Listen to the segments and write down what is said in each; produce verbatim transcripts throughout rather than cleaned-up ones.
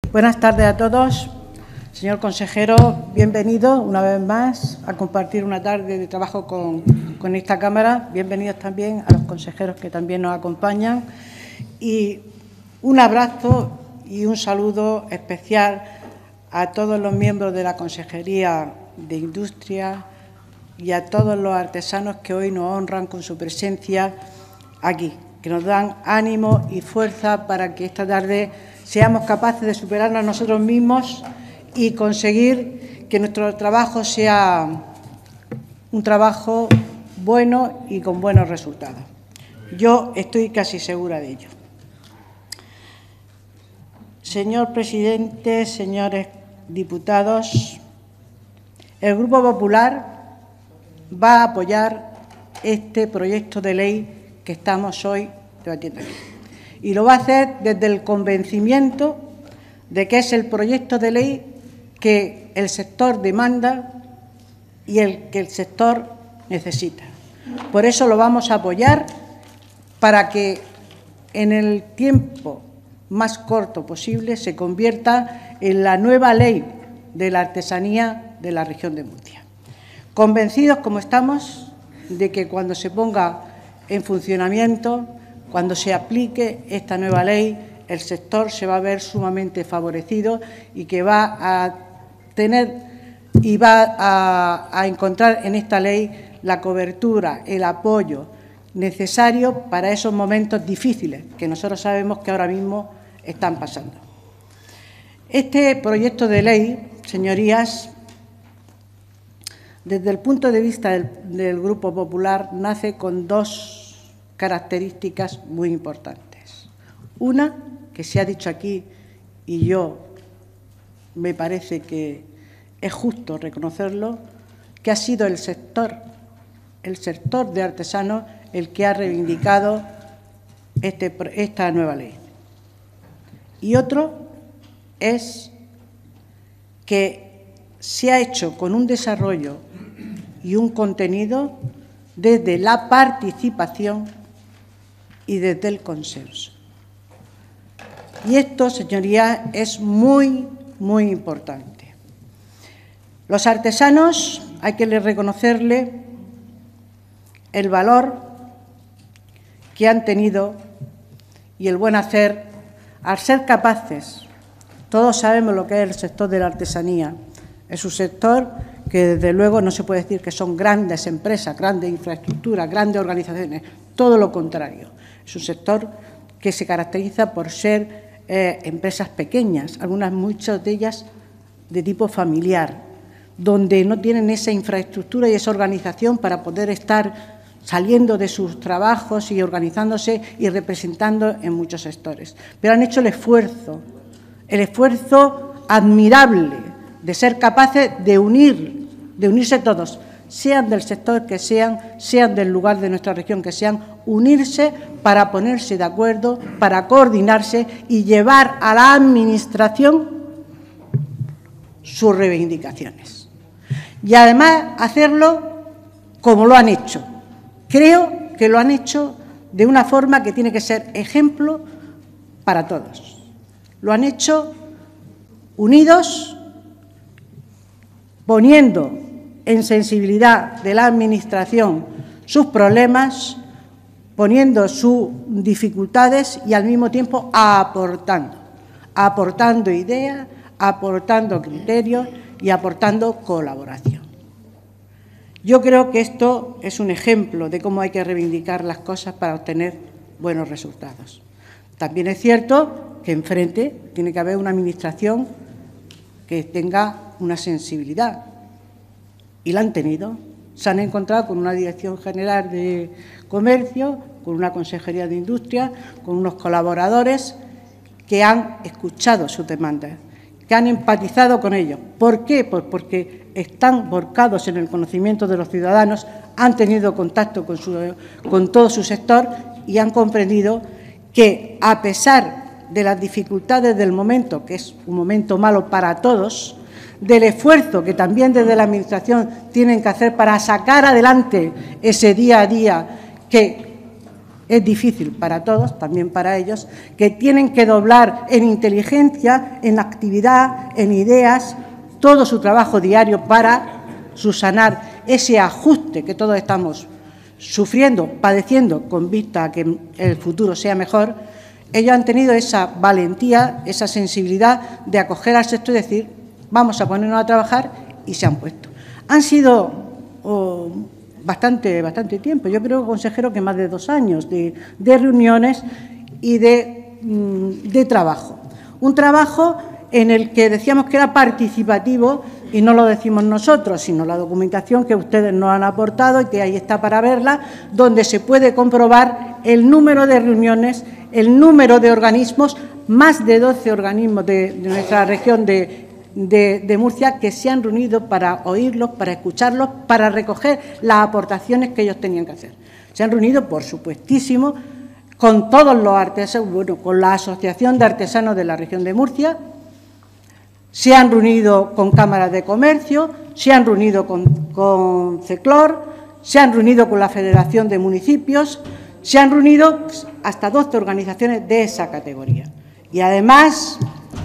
Buenas tardes a todos. Señor consejero, bienvenido una vez más a compartir una tarde de trabajo con, con esta Cámara. Bienvenidos también a los consejeros que también nos acompañan. Y un abrazo y un saludo especial a todos los miembros de la Consejería de Industria y a todos los artesanos que hoy nos honran con su presencia aquí, que nos dan ánimo y fuerza para que esta tarde seamos capaces de superarnos a nosotros mismos y conseguir que nuestro trabajo sea un trabajo bueno y con buenos resultados. Yo estoy casi segura de ello. Señor presidente, señores diputados, el Grupo Popular va a apoyar este proyecto de ley que estamos hoy debatiendo aquí. Y lo va a hacer desde el convencimiento de que es el proyecto de ley que el sector demanda y el que el sector necesita. Por eso lo vamos a apoyar para que en el tiempo más corto posible se convierta en la nueva ley de la artesanía de la región de Murcia. Convencidos como estamos de que cuando se ponga en funcionamiento, cuando se aplique esta nueva ley, el sector se va a ver sumamente favorecido y que va a tener y va a, a encontrar en esta ley la cobertura, el apoyo necesario para esos momentos difíciles que nosotros sabemos que ahora mismo están pasando. Este proyecto de ley, señorías, desde el punto de vista del, del Grupo Popular, nace con dos características muy importantes. Una, que se ha dicho aquí, y yo me parece que es justo reconocerlo, que ha sido el sector, el sector de artesanos el que ha reivindicado este, esta nueva ley. Y otro es que se ha hecho con un desarrollo y un contenido desde la participación y desde el consenso. Y esto, señorías, es muy, muy importante. Los artesanos hay que reconocerle el valor que han tenido y el buen hacer al ser capaces. Todos sabemos lo que es el sector de la artesanía. Es un sector que, desde luego, no se puede decir que son grandes empresas, grandes infraestructuras, grandes organizaciones, todo lo contrario. Es un sector que se caracteriza por ser eh, empresas pequeñas, algunas, muchas de ellas de tipo familiar, donde no tienen esa infraestructura y esa organización para poder estar saliendo de sus trabajos y organizándose y representando en muchos sectores. Pero han hecho el esfuerzo, el esfuerzo admirable de ser capaces de unir, de unirse todos, sean del sector que sean, sean del lugar de nuestra región que sean, unirse para ponerse de acuerdo, para coordinarse y llevar a la Administración sus reivindicaciones. Y además hacerlo como lo han hecho. Creo que lo han hecho de una forma que tiene que ser ejemplo para todos. Lo han hecho unidos, poniendo en sensibilidad de la Administración sus problemas, poniendo sus dificultades y al mismo tiempo aportando, aportando ideas, aportando criterios y aportando colaboración. Yo creo que esto es un ejemplo de cómo hay que reivindicar las cosas para obtener buenos resultados. También es cierto que enfrente tiene que haber una Administración que tenga una sensibilidad, y la han tenido. Se han encontrado con una Dirección General de Comercio, con una Consejería de Industria, con unos colaboradores que han escuchado sus demandas, que han empatizado con ellos. ¿Por qué? Pues porque están volcados en el conocimiento de los ciudadanos, han tenido contacto con, su, con todo su sector y han comprendido que, a pesar de las dificultades del momento, que es un momento malo para todos, del esfuerzo que también desde la Administración tienen que hacer para sacar adelante ese día a día que es difícil para todos, también para ellos, que tienen que doblar en inteligencia, en actividad, en ideas, todo su trabajo diario para subsanar ese ajuste que todos estamos sufriendo, padeciendo, con vista a que el futuro sea mejor. Ellos han tenido esa valentía, esa sensibilidad de acoger al sector y decir, vamos a ponernos a trabajar, y se han puesto. Han sido oh, bastante, bastante tiempo, yo creo, consejero, que más de dos años de, de reuniones y de, de trabajo. Un trabajo en el que decíamos que era participativo, y no lo decimos nosotros, sino la documentación que ustedes nos han aportado y que ahí está para verla, donde se puede comprobar el número de reuniones, el número de organismos, más de doce organismos de, de nuestra región de, de, de Murcia, que se han reunido para oírlos, para escucharlos, para recoger las aportaciones que ellos tenían que hacer. Se han reunido, por supuestísimo, con todos los artesanos, bueno, con la Asociación de Artesanos de la región de Murcia, se han reunido con cámaras de comercio, se han reunido con, con CECLOR, se han reunido con la Federación de Municipios, se han reunido hasta doce organizaciones de esa categoría. Y además,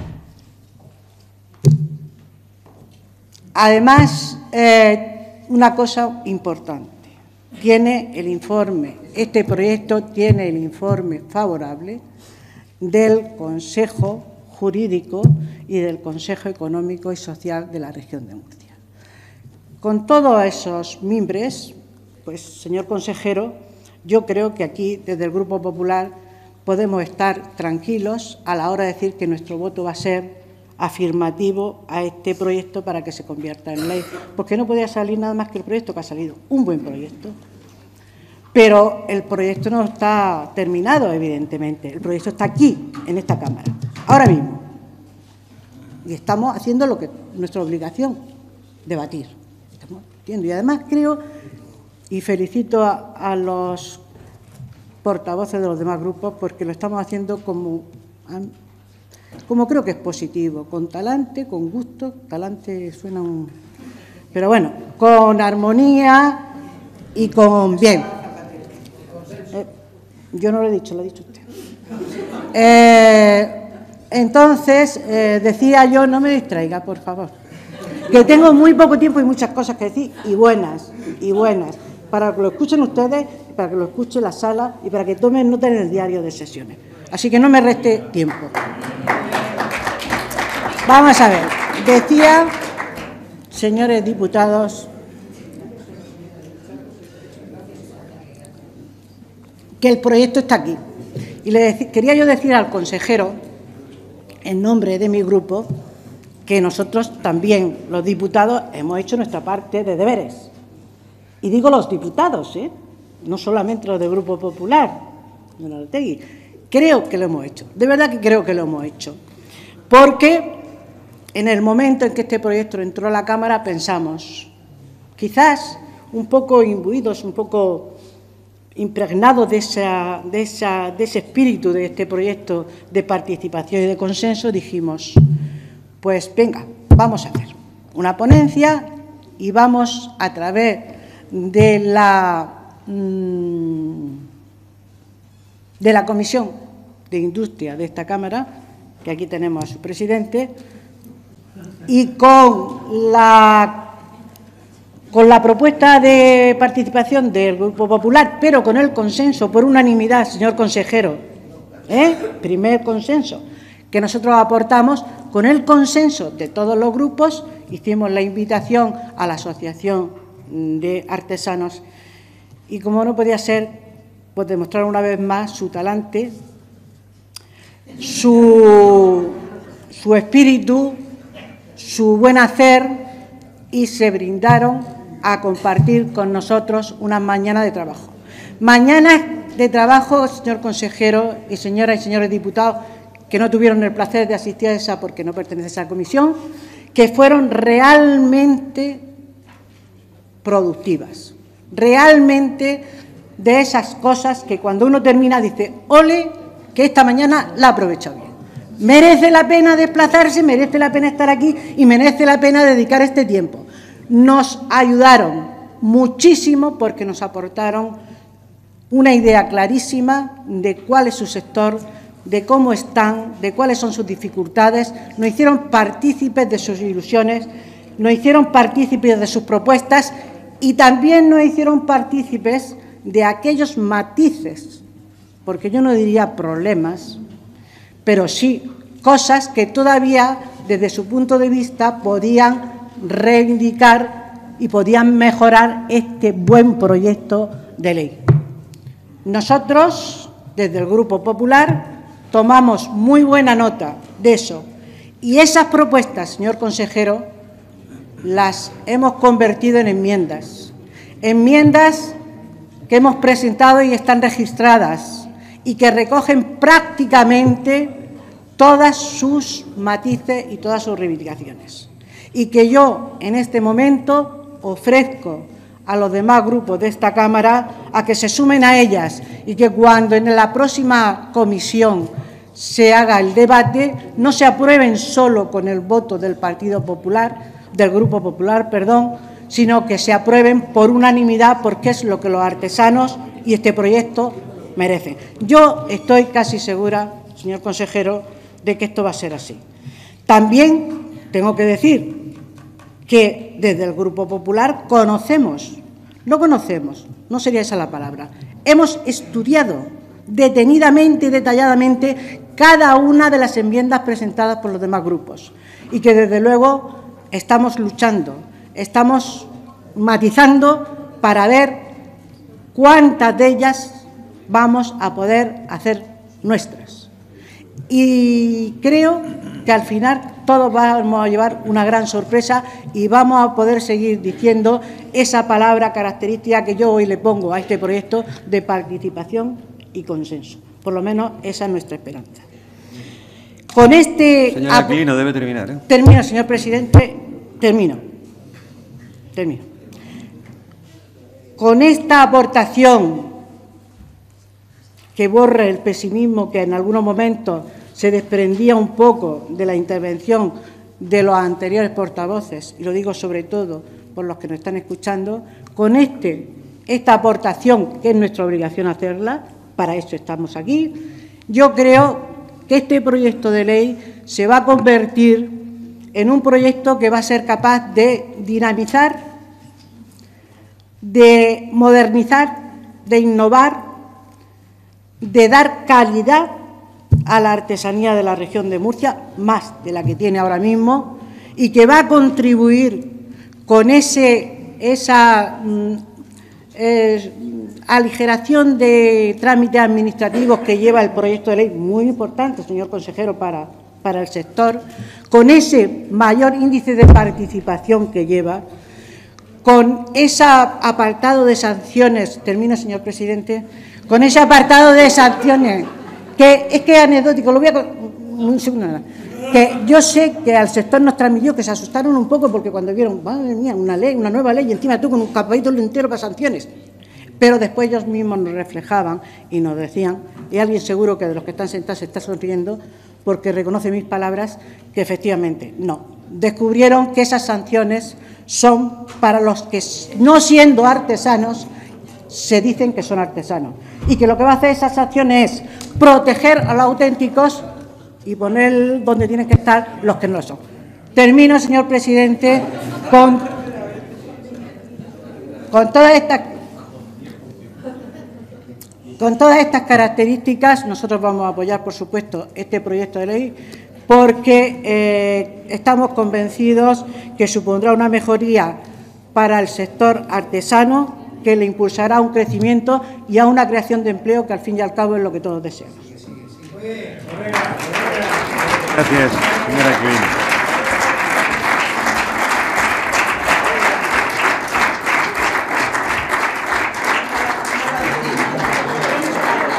además eh, una cosa importante, tiene el informe, este proyecto tiene el informe favorable del Consejo Jurídico y del Consejo Económico y Social de la región de Murcia. Con todos esos mimbres, pues, señor consejero, yo creo que aquí, desde el Grupo Popular, podemos estar tranquilos a la hora de decir que nuestro voto va a ser afirmativo a este proyecto para que se convierta en ley, porque no podía salir nada más que el proyecto que ha salido, un buen proyecto. Pero el proyecto no está terminado, evidentemente. El proyecto está aquí, en esta Cámara, ahora mismo. Y estamos haciendo lo que nuestra obligación, debatir. Estamos haciendo. Y además creo, y felicito a, a los portavoces de los demás grupos, porque lo estamos haciendo como, como creo que es positivo, con talante, con gusto. Talante suena un... Pero bueno, con armonía y con bien. Eh, yo no lo he dicho, lo ha dicho usted. Eh, entonces, eh, decía yo, no me distraiga, por favor, que tengo muy poco tiempo y muchas cosas que decir, y buenas, y buenas, para que lo escuchen ustedes, para que lo escuche la sala y para que tomen nota en el diario de sesiones. Así que no me reste tiempo. Vamos a ver, decía, señores diputados, que el proyecto está aquí. Y le quería yo decir al consejero, en nombre de mi grupo, que nosotros también, los diputados, hemos hecho nuestra parte de deberes. Y digo los diputados, ¿eh? No solamente los del Grupo Popular, señor Ortegui. Creo que lo hemos hecho, de verdad que creo que lo hemos hecho. Porque en el momento en que este proyecto entró a la Cámara pensamos, quizás un poco imbuidos, un poco impregnados de, esa, de, esa, de ese espíritu de este proyecto de participación y de consenso, dijimos, pues venga, vamos a hacer una ponencia y vamos a través de la, de la Comisión de Industria de esta Cámara, que aquí tenemos a su presidente, y con la Con la propuesta de participación del Grupo Popular, pero con el consenso, por unanimidad, señor consejero, ¿eh? primer consenso que nosotros aportamos, con el consenso de todos los grupos, hicimos la invitación a la Asociación de Artesanos y, como no podía ser, pues demostrar una vez más su talante, su, su espíritu, su buen hacer, y se brindaron a compartir con nosotros unas mañanas de trabajo. Mañanas de trabajo, señor consejero y señoras y señores diputados, que no tuvieron el placer de asistir a esa porque no pertenece a esa comisión, que fueron realmente productivas, realmente de esas cosas que cuando uno termina dice, ole, que esta mañana la he aprovechado bien. Merece la pena desplazarse, merece la pena estar aquí y merece la pena dedicar este tiempo. Nos ayudaron muchísimo porque nos aportaron una idea clarísima de cuál es su sector, de cómo están, de cuáles son sus dificultades, nos hicieron partícipes de sus ilusiones, nos hicieron partícipes de sus propuestas y también nos hicieron partícipes de aquellos matices, porque yo no diría problemas, pero sí cosas que todavía, desde su punto de vista, podían reivindicar y podían mejorar este buen proyecto de ley. Nosotros, desde el Grupo Popular, tomamos muy buena nota de eso y esas propuestas, señor consejero, las hemos convertido en enmiendas, enmiendas que hemos presentado y están registradas y que recogen prácticamente todas sus matices y todas sus reivindicaciones. Y que yo, en este momento, ofrezco a los demás grupos de esta Cámara a que se sumen a ellas y que cuando en la próxima comisión se haga el debate no se aprueben solo con el voto del Partido Popular, del Grupo Popular, perdón, sino que se aprueben por unanimidad porque es lo que los artesanos y este proyecto merecen. Yo estoy casi segura, señor consejero, de que esto va a ser así. También tengo que decir que desde el Grupo Popular conocemos, no conocemos, no sería esa la palabra, hemos estudiado detenidamente y detalladamente cada una de las enmiendas presentadas por los demás grupos y que desde luego estamos luchando, estamos matizando para ver cuántas de ellas vamos a poder hacer nuestras. Y creo que al final todos vamos a llevar una gran sorpresa y vamos a poder seguir diciendo esa palabra característica que yo hoy le pongo a este proyecto de participación y consenso. Por lo menos esa es nuestra esperanza. Con este... Señora Aquilino, debe terminar, ¿eh? Termino, señor presidente, termino. Termino. Con esta aportación que borre el pesimismo que en algunos momentos se desprendía un poco de la intervención de los anteriores portavoces, y lo digo sobre todo por los que nos están escuchando, con este, esta aportación, que es nuestra obligación hacerla, para eso estamos aquí, yo creo que este proyecto de ley se va a convertir en un proyecto que va a ser capaz de dinamizar, de modernizar, de innovar, de dar calidad a la artesanía de la región de Murcia, más de la que tiene ahora mismo, y que va a contribuir con ese, esa eh, aligeración de trámites administrativos que lleva el proyecto de ley, muy importante, señor consejero, para, para el sector, con ese mayor índice de participación que lleva, con ese apartado de sanciones, termino, señor presidente, con ese apartado de sanciones, que es que es anecdótico, lo voy a... Un segundo nada. Que yo sé que al sector nos transmitió que se asustaron un poco porque cuando vieron, madre mía, una ley, una nueva ley, y encima tú con un capítulo entero para sanciones. Pero después ellos mismos nos reflejaban y nos decían, y alguien seguro que de los que están sentados se está sonriendo porque reconoce mis palabras, que efectivamente no. Descubrieron que esas sanciones son para los que, no siendo artesanos, se dicen que son artesanos. Y que lo que va a hacer esas sanciones es proteger a los auténticos y poner donde tienen que estar los que no son. Termino, señor presidente, con, con todas estas con todas estas características. Nosotros vamos a apoyar, por supuesto, este proyecto de ley porque eh, estamos convencidos que supondrá una mejoría para el sector artesano, que le impulsará a un crecimiento y a una creación de empleo que al fin y al cabo es lo que todos deseamos. Gracias, señora Aquilino.